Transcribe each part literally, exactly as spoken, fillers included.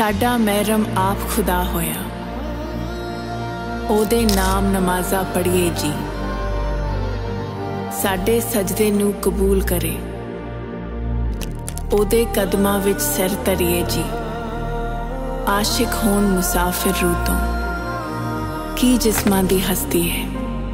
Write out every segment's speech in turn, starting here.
साडा महरम आप खुदा होया, ओदे नाम नमाज़ा पढ़िए जी। साडे सजदे नू कबूल करे, ओदे कदमां विच सिर धरिए जी। आशिक होन मुसाफिर रूह तों, की जिस्मां दी हस्ती है।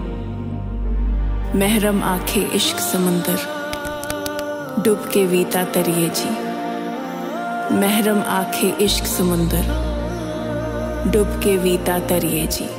महरम आखे इश्क समुंदर, डुब के वीता तरिए जी। महरम आखे इश्क समुंदर, डुब के वीता तरिए जी।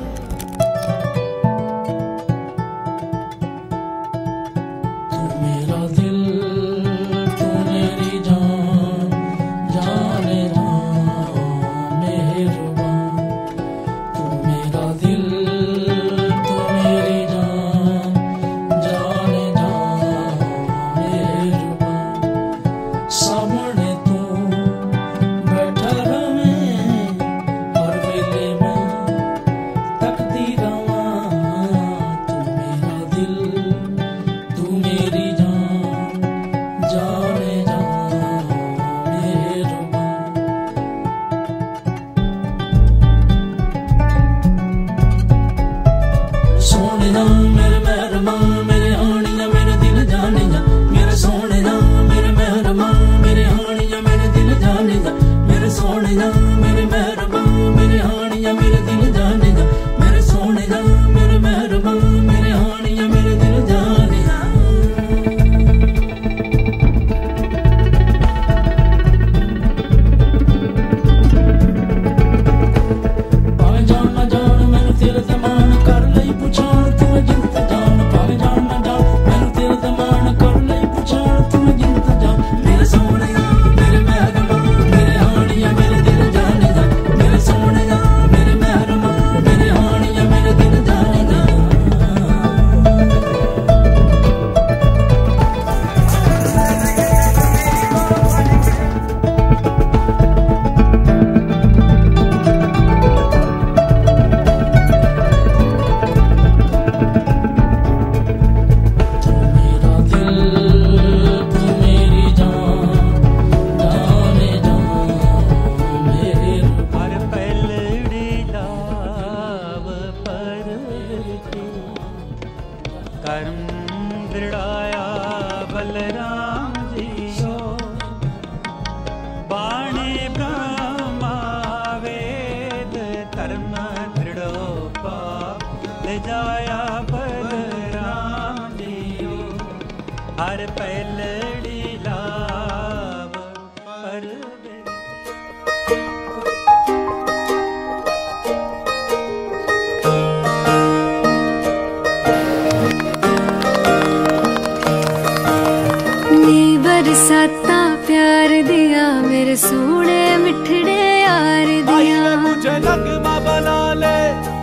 बरसाता प्यार दिया मेरे सोने मिठड़े यार दिया। माही मुझे नगमा बना ले,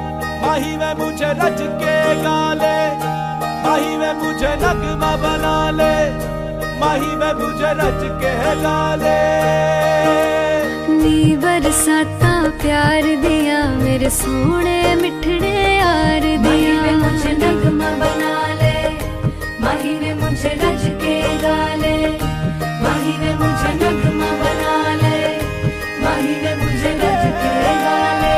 माही में मुझे रच के गा ले। माही में मुझे नगमा बना ले, माही में मुझे रच के गा ले। नी बरसाता प्यार दिया मेरे सोने मिठड़े यार दिया। माही में मुझे नगमा बना ले, माही में मुझे रच के गा ले। माही ने मुझे नगमा बना ले, माही ने मुझे रच के गा ले।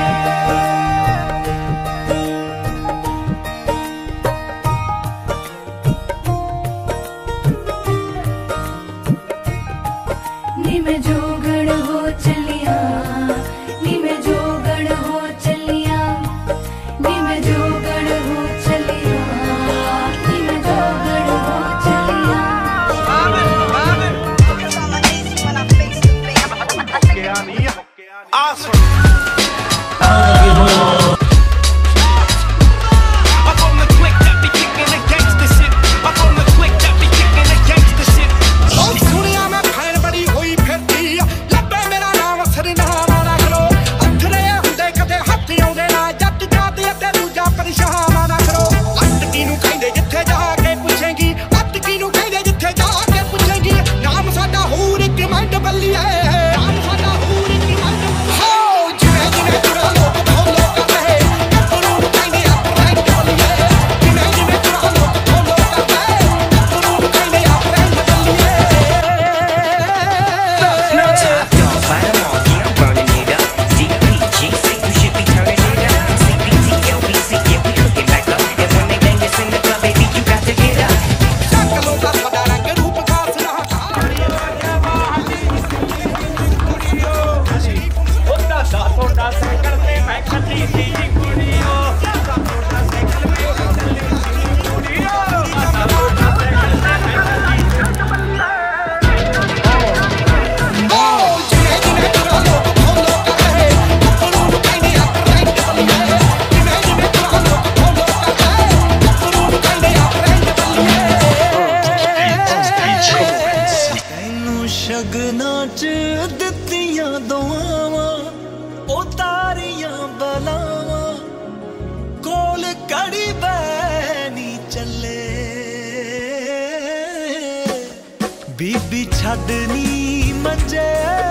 नी में जोगड़ हो चलिया, नी में जोगड़ हो चलिया। नी में जोगड़ हो चलिया, नी में जोगड़ हो चलिया। Awesome. नाम साडा हूर इक मंड बल्ली है, नाम साडा हूर इक मंड। हो याद नी मंजे